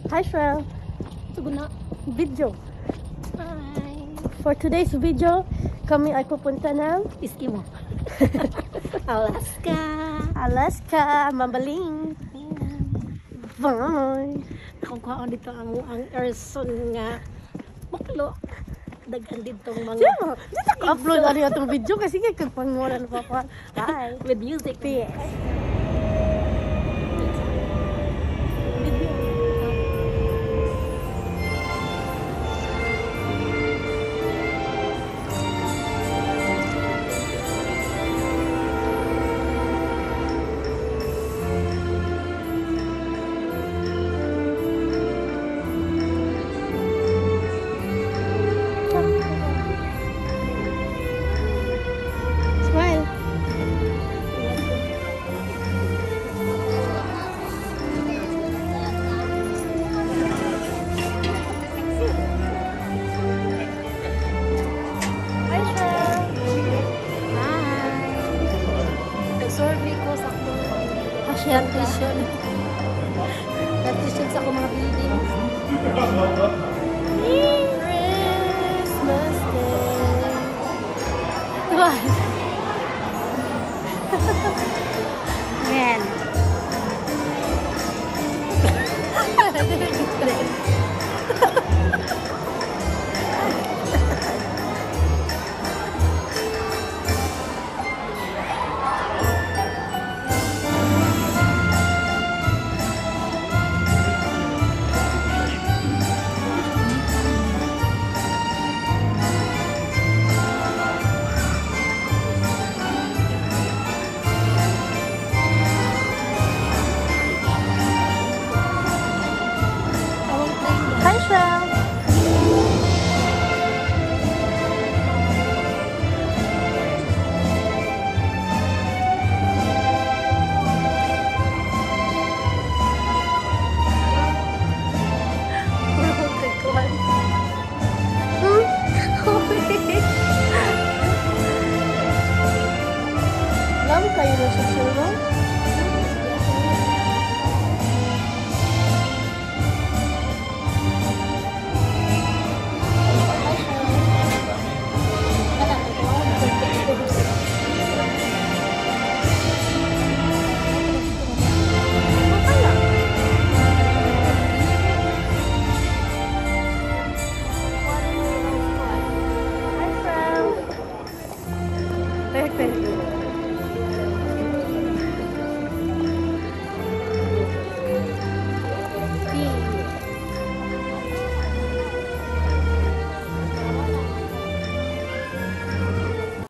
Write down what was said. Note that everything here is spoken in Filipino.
Hi, Shell. Tuguna. Video. Hi. For today's video, kami ay pupunta ng Eskimo. Alaska. Alaska, Mambaling. Bye. Kung kuhaan dito ang Erson nga baklo. Dagan dito mga... Diba? Dito ka upload ano yung itong video kasi kagpangunan pa pa. Bye. With music. Yes. Smile. Hi, Shell. Hi. Nag-survey ko sa akong plantation. Plantation sa akong mga buildings. Christmas Day. What? Man.